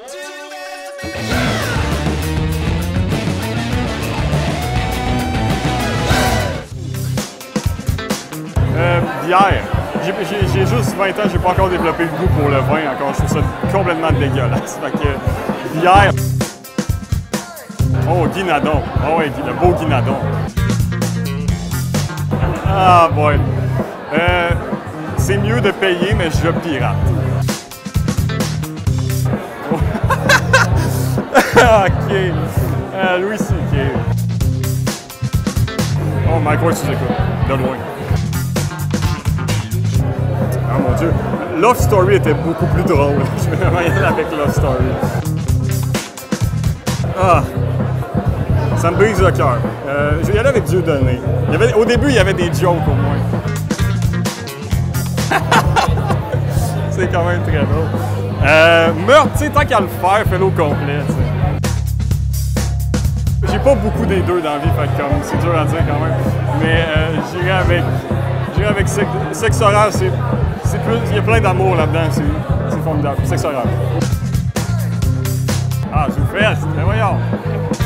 Bière. J'ai juste 20 ans, j'ai pas encore développé le goût pour le vin encore. Je trouve ça complètement dégueulasse. Fait que, bière. Oh, guinadon. Oh ouais, le beau guinadon. Ah boy. C'est mieux de payer, mais je pirate. OK. Louis C.K. Oh, Mike Ward, tu écoutes. De loin. Oh mon Dieu. Love Story était beaucoup plus drôle. Je vais vraiment y aller avec Love Story. Ah. Ça me brise le cœur. Je vais y aller avec Dieu donné. Au début, il y avait des jokes au moins. C'est quand même très drôle. Meurtre, tu sais, tant qu'à le faire, fais-le au complet, tu sais. J'ai pas beaucoup des deux dans la vie, fait que comme c'est dur à dire quand même. Mais j'irai avec sexe oral, c'est plus. Il y a plein d'amour là-dedans, c'est formidable. Sexe oral. Ah, je vous fais, mais voyons!